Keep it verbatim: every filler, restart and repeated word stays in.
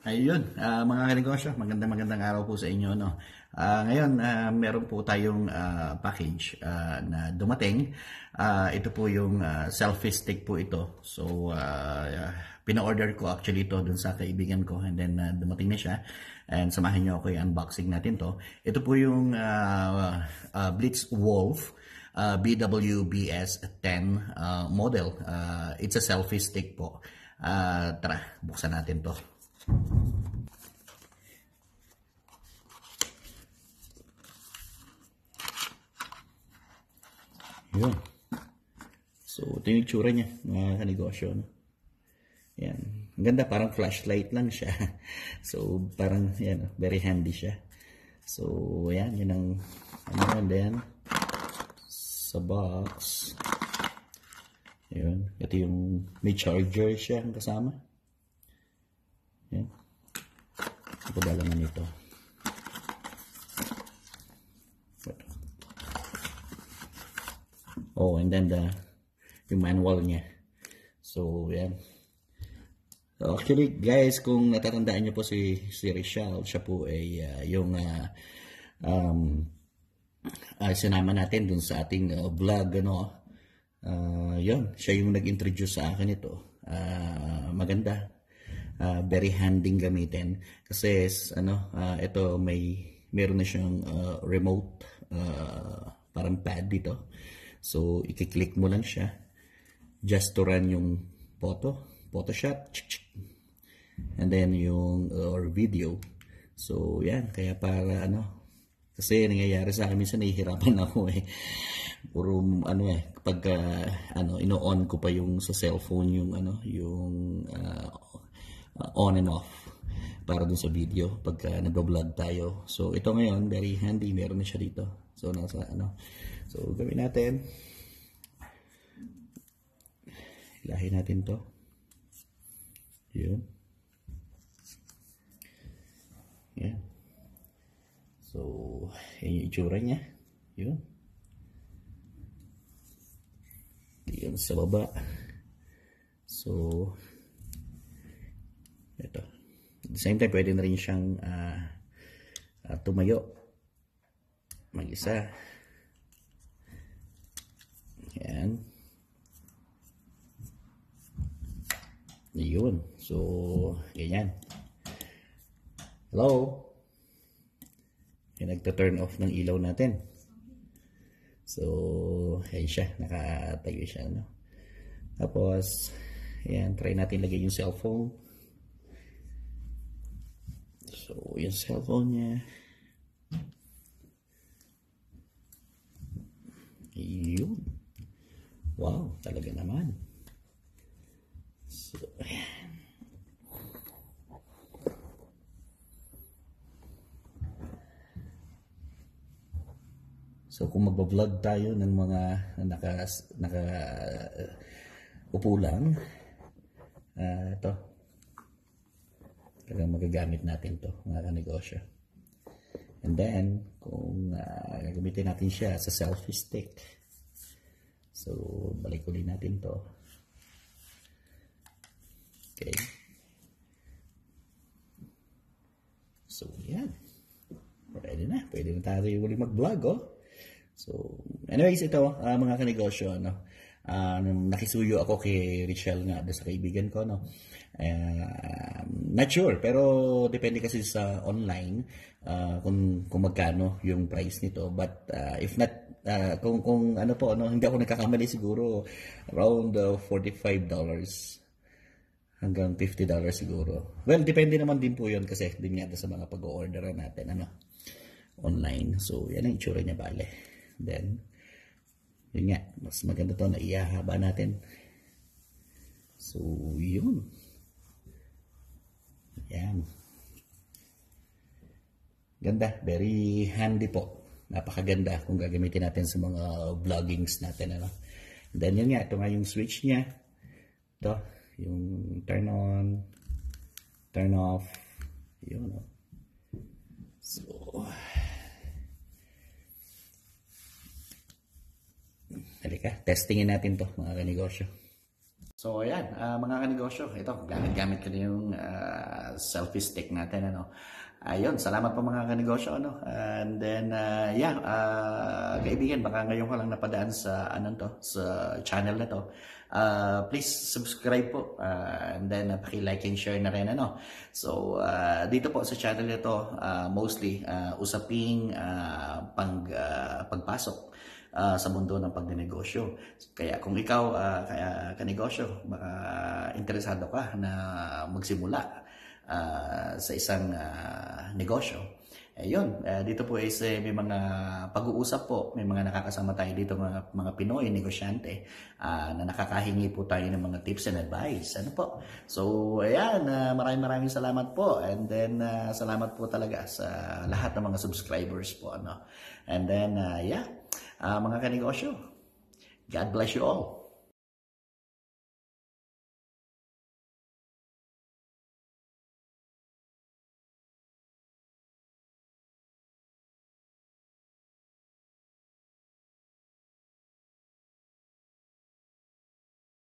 Ayun, ah, mga kanegosyo, magandang magandang araw po sa inyo, no. Ah, ngayon, ah, meron po tayong ah, package ah, na dumating. Ah, ito po yung ah, selfie stick po ito. So, ah, pina-order ko actually ito dun sa kaibigan ko, and then ah, dumating na siya. And samahan niyo ako i-unboxing natin to. Ito po yung ah, ah, Blitz Wolf ah, B W B S ten ah, model. Ah, it's a selfie stick po. Ah, tara, buksan natin to. Yun. So, ito yung itsura niya, mga kanegosyo. No? Yan. Ang ganda, parang flashlight lang siya. So, parang, yan, very handy siya. So, yan, yun ang, ano, and then, sa box, yun, ito yung, may charger siya ang kasama. Yan. Ito ba naman ito? Oh, and then the yung manual niya. So, yan. So, actually, guys, kung natatandaan niyo po si si Richelle, siya po ay uh, yung uh, um, uh, sinama natin dun sa ating uh, vlog, ano. Uh, yun, siya yung nag-introduce sa akin ito. Uh, maganda. Uh, very handy gamitin kasi ano, uh, ito may meron na siyang uh, remote uh, parang pad dito. So, i-click mo lang siya just to run yung photo, Photoshop, and then yung uh, or video. So, yan. Kaya para ano, kasi nangyayari sa akin, minsan nahihirapan ako eh. Puro ano eh, kapag uh, ano, ino-on ko pa yung sa cellphone yung ano, yung uh, uh, on and off para dun sa video pagka uh, nagbo-vlog tayo. So, ito ngayon, very handy. Meron na siya dito. So, nasa ano, so, gawin natin. Ilahin natin to. Yun. Yan. So, yun yung itsura niya. Yun. Yun sa baba. So, ito. At the same time, pwede na rin siyang uh, uh, tumayo. Mag-isa. Yan. Yun. So, ganyan. Hello? Yan, nagta-turn off ng ilaw natin. So, yan siya. Nakatayo siya, no? Tapos, yan. Try natin lagay yung cellphone. So, yung cellphone niya. Yun. Wow, talaga naman. So, ayan. So, kung magbablog tayo ng mga naka, naka uh, upo lang, uh, ito, talagang magagamit natin to mga kanegosyo. And then, kung uh, gagamitin natin siya sa selfie stick, so, balik ulit natin to. Okay. So, yan. Pwede na. Pwede na tayo ulit mag-vlog, oh. So, anyways, ito, uh, mga kanegosyo, no? Uh, nakisuyo ako kay Richelle nga, sa kaibigan ko, no? Uh, not sure, pero depende kasi sa online uh, kung, kung magkano yung price nito. But uh, if not, uh, kung, kung ano po, no, hindi ako nagkakamali siguro, around uh, forty-five dollars hanggang fifty dollars siguro. Well, depende naman din po yun kasi din yata sa mga pag-orderan natin, ano, online. So, yan ang itsura niya, bale. Then, yun nga, mas maganda to na ihahaba natin. So, yun. Yan. Ganda. Very handy po. Napakaganda kung gagamitin natin sa mga vloggings natin. Ano? Then, yun nga. Ito nga yung switch niya. Ito. Yung turn on. Turn off. Yun. No? So, halika, testingin natin to mga kanegosyo. So ayan, ah, mga kanegosyo, ito, gamit-gamit ko na yung ah, selfie stick natin, ano. Ayun, salamat po mga kanegosyo, ano. And then, ah, yeah, ah, kaibigan, baka ngayon ka lang napadaan sa, ano to, sa channel na to. Ah, please subscribe po, ah, and then uh, paki-like and share na rin, ano. So, ah, dito po sa channel na to, ah, mostly, ah, usaping ah, pang, ah, pagpasok ah, sa mundo ng pagnenegosyo. Kaya kung ikaw, uh, kaya kanegosyo, baka interesado ka na magsimula ah, sa isang ah, negosyo, eh yun, ah, dito po is eh, may mga pag-uusap po, may mga nakakasama tayo dito mga, mga Pinoy negosyante ah, na nakakahingi po tayo ng mga tips and advice. Ano po? So, ayan, ah, maraming maraming salamat po. And then, ah, salamat po talaga sa lahat ng mga subscribers po. Ano? And then, ah, yeah, ah, mga kanegosyo, God bless you all.